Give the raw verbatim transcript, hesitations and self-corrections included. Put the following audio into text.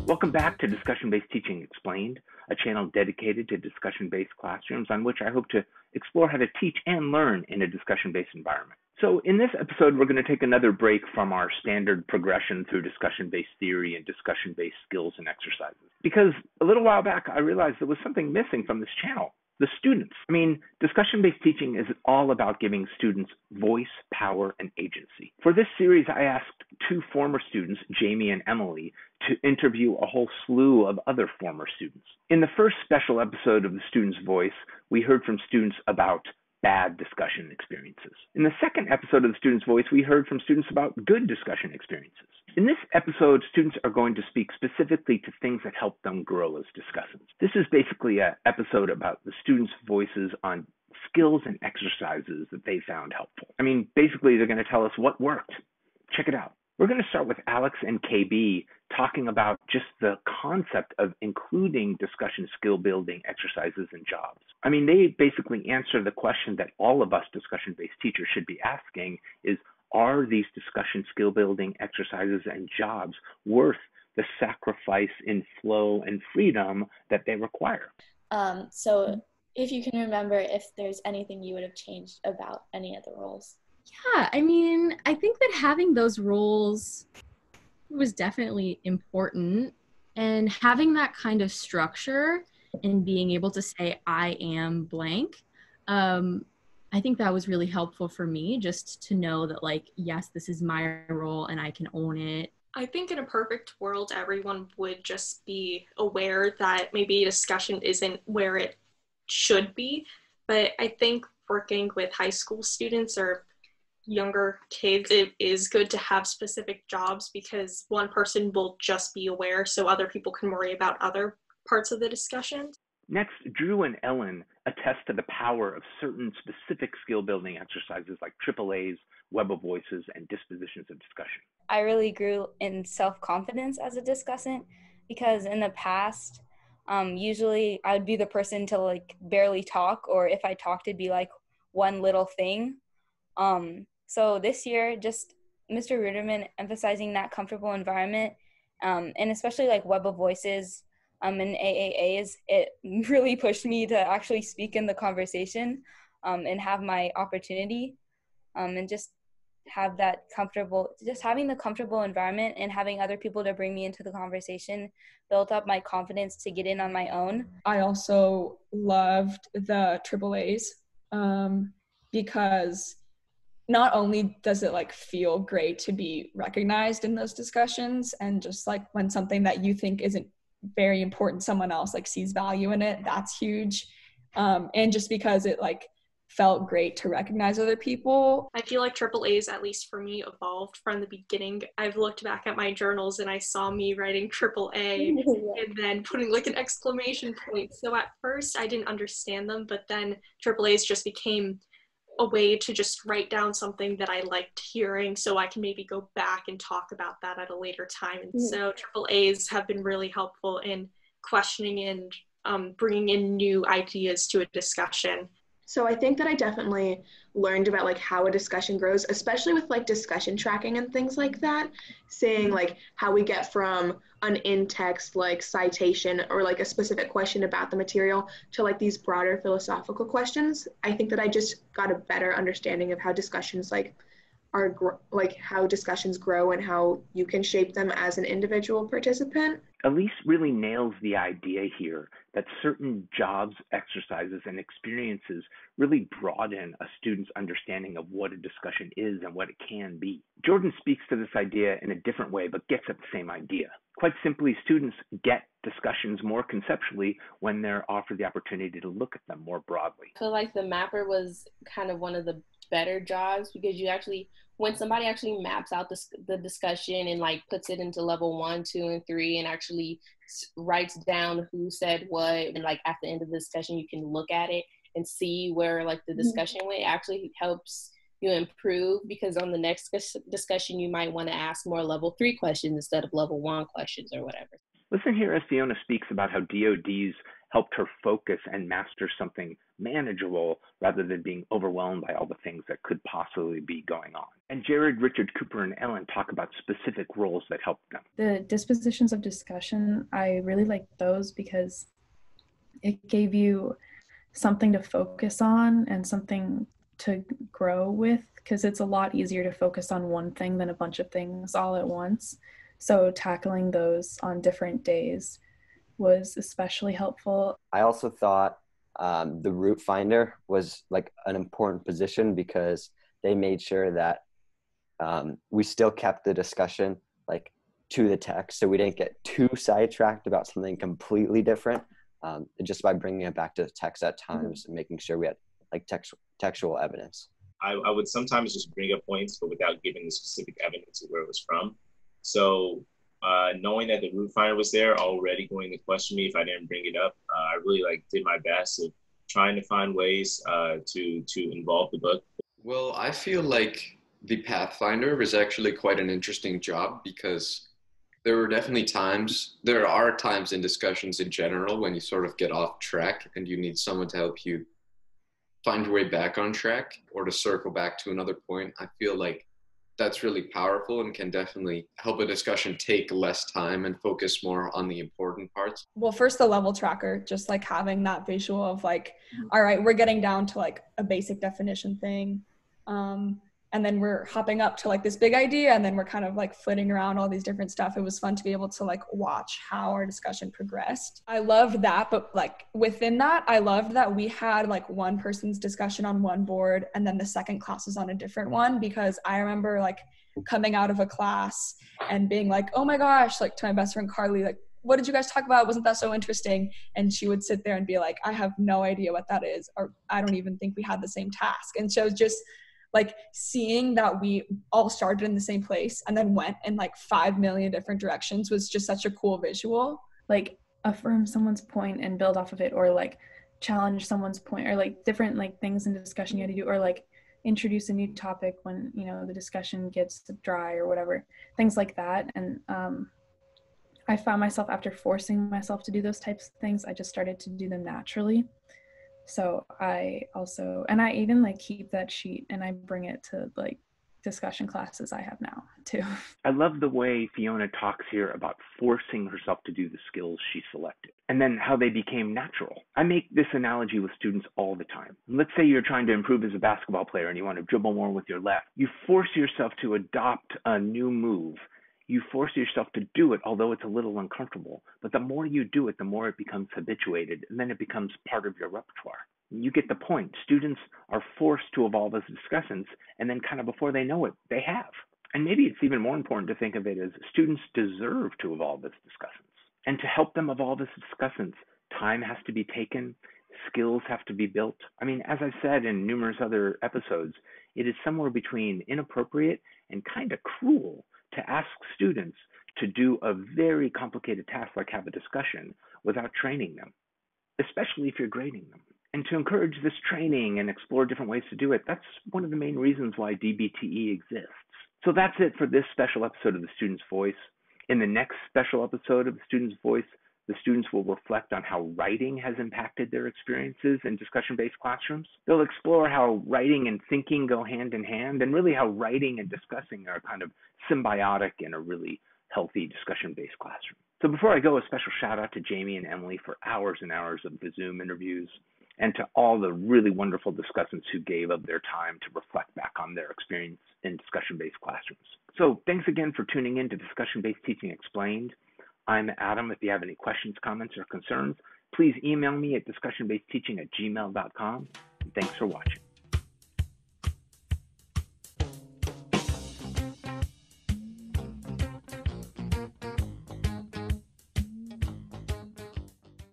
Welcome back to Discussion-Based Teaching Explained, a channel dedicated to discussion-based classrooms on which I hope to explore how to teach and learn in a discussion-based environment. So in this episode, we're going to take another break from our standard progression through discussion-based theory and discussion-based skills and exercises. Because a little while back, I realized there was something missing from this channel. The students. I mean, discussion-based teaching is all about giving students voice, power, and agency. For this series, I asked two former students, Jamie and Emily, to interview a whole slew of other former students. In the first special episode of The Student's Voice, we heard from students about bad discussion experiences. In the second episode of The Student's Voice, we heard from students about good discussion experiences. In this episode, students are going to speak specifically to things that help them grow as discussants. This is basically an episode about the students' voices on skills and exercises that they found helpful. I mean, basically, they're going to tell us what worked. Check it out. We're going to start with Alex and K B talking about just the concept of including discussion skill building exercises in jobs. I mean, they basically answer the question that all of us discussion-based teachers should be asking is, are these discussion skill building exercises and jobs worth the sacrifice in flow and freedom that they require? Um, so if you can remember if there's anything you would have changed about any of the roles. Yeah, I mean, I think that having those roles was definitely important, and having that kind of structure and being able to say, I am blank, um, I think that was really helpful for me, just to know that, like, yes, this is my role and I can own it. I think in a perfect world, everyone would just be aware that maybe discussion isn't where it should be, but I think working with high school students or younger kids, it is good to have specific jobs because one person will just be aware so other people can worry about other parts of the discussion. Next, Drew and Ellen attest to the power of certain specific skill building exercises like triple A's, Web of Voices, and dispositions of discussion. I really grew in self-confidence as a discussant because in the past, um, usually I would be the person to like barely talk, or if I talked, it'd be like one little thing. Um, So this year, just Mister Ruderman emphasizing that comfortable environment, um, and especially like Web of Voices um, and A A As, it really pushed me to actually speak in the conversation um, and have my opportunity um, and just have that comfortable, just having the comfortable environment and having other people to bring me into the conversation built up my confidence to get in on my own. I also loved the triple A's um, because not only does it like feel great to be recognized in those discussions, and just like when something that you think isn't very important, someone else like sees value in it, that's huge. Um, and just because it like felt great to recognize other people. I feel like triple A's, at least for me, evolved from the beginning. I've looked back at my journals and I saw me writing triple A and then putting like an exclamation point. So at first I didn't understand them, but then triple A's just became a way to just write down something that I liked hearing so I can maybe go back and talk about that at a later time. And so triple A's have been really helpful in questioning and um, bringing in new ideas to a discussion. So I think that I definitely learned about like how a discussion grows, especially with like discussion tracking and things like that, saying like how we get from an in-text like citation or like a specific question about the material to like these broader philosophical questions. I think that I just got a better understanding of how discussions like are gr- like how discussions grow and how you can shape them as an individual participant. Elise really nails the idea here that certain jobs, exercises, and experiences really broaden a student's understanding of what a discussion is and what it can be. Jordan speaks to this idea in a different way, but gets at the same idea. Quite simply, students get discussions more conceptually when they're offered the opportunity to look at them more broadly. I feel like the mapper was kind of one of the better jobs because you actually, when somebody actually maps out the, the discussion and like puts it into level one, two, and three and actually writes down who said what, and like at the end of the discussion you can look at it and see where like the discussion went, it actually helps you improve, because on the next discussion you might want to ask more level three questions instead of level one questions or whatever. Listen here as Fiona speaks about how D O Ds helped her focus and master something manageable rather than being overwhelmed by all the things that could possibly be going on. And Jared, Richard, Cooper, and Ellen talk about specific roles that helped them. The dispositions of discussion, I really liked those because it gave you something to focus on and something to grow with, because it's a lot easier to focus on one thing than a bunch of things all at once. So tackling those on different days was especially helpful. I also thought um, the root finder was like an important position because they made sure that um, we still kept the discussion like to the text, so we didn't get too sidetracked about something completely different. Um, just by bringing it back to the text at times mm-hmm. and making sure we had like text, textual evidence. I, I would sometimes just bring up points, but without giving the specific evidence of where it was from. So uh, knowing that the root finder was there already going to question me if I didn't bring it up, uh, I really like did my best of trying to find ways uh, to to involve the book. Well, I feel like the Pathfinder was actually quite an interesting job because there were definitely times, there are times in discussions in general when you sort of get off track and you need someone to help you find your way back on track or to circle back to another point. I feel like that's really powerful and can definitely help a discussion take less time and focus more on the important parts. Well, first the level tracker, just like having that visual of like, all right, we're getting down to like a basic definition thing. Um, And then we're hopping up to like this big idea, and then we're kind of like flitting around all these different stuff. It was fun to be able to like watch how our discussion progressed. I loved that, but like within that, I loved that we had like one person's discussion on one board and then the second class was on a different one, because I remember like coming out of a class and being like, oh my gosh, like to my best friend Carly, like, what did you guys talk about? Wasn't that so interesting? And she would sit there and be like, I have no idea what that is, or I don't even think we had the same task. And so just like seeing that we all started in the same place and then went in like five million different directions was just such a cool visual. Like affirm someone's point and build off of it, or like challenge someone's point, or like different like things in discussion you had to do, or like introduce a new topic when, you know, the discussion gets dry or whatever, things like that. And um, I found myself, after forcing myself to do those types of things, I just started to do them naturally. So I also, and I even like keep that sheet and I bring it to like discussion classes I have now too. I love the way Fiona talks here about forcing herself to do the skills she selected and then how they became natural. I make this analogy with students all the time. Let's say you're trying to improve as a basketball player and you want to dribble more with your left. You force yourself to adopt a new move. You force yourself to do it, although it's a little uncomfortable. But the more you do it, the more it becomes habituated, and then it becomes part of your repertoire. You get the point. Students are forced to evolve as discussants, and then kind of before they know it, they have. And maybe it's even more important to think of it as students deserve to evolve as discussants. And to help them evolve as discussants, time has to be taken, skills have to be built. I mean, as I've said in numerous other episodes, it is somewhere between inappropriate and kind of cruel to ask students to do a very complicated task like have a discussion without training them, especially if you're grading them. And to encourage this training and explore different ways to do it, that's one of the main reasons why D B T E exists. So that's it for this special episode of The Student's Voice. In the next special episode of The Student's Voice, the students will reflect on how writing has impacted their experiences in discussion-based classrooms. They'll explore how writing and thinking go hand in hand, and really how writing and discussing are kind of symbiotic in a really healthy discussion-based classroom. So before I go, a special shout out to Jamie and Emily for hours and hours of the Zoom interviews, and to all the really wonderful discussants who gave up their time to reflect back on their experience in discussion-based classrooms. So thanks again for tuning in to Discussion-Based Teaching Explained. I'm Adam. If you have any questions, comments, or concerns, please email me at discussion based teaching at gmail dot com. Thanks for watching.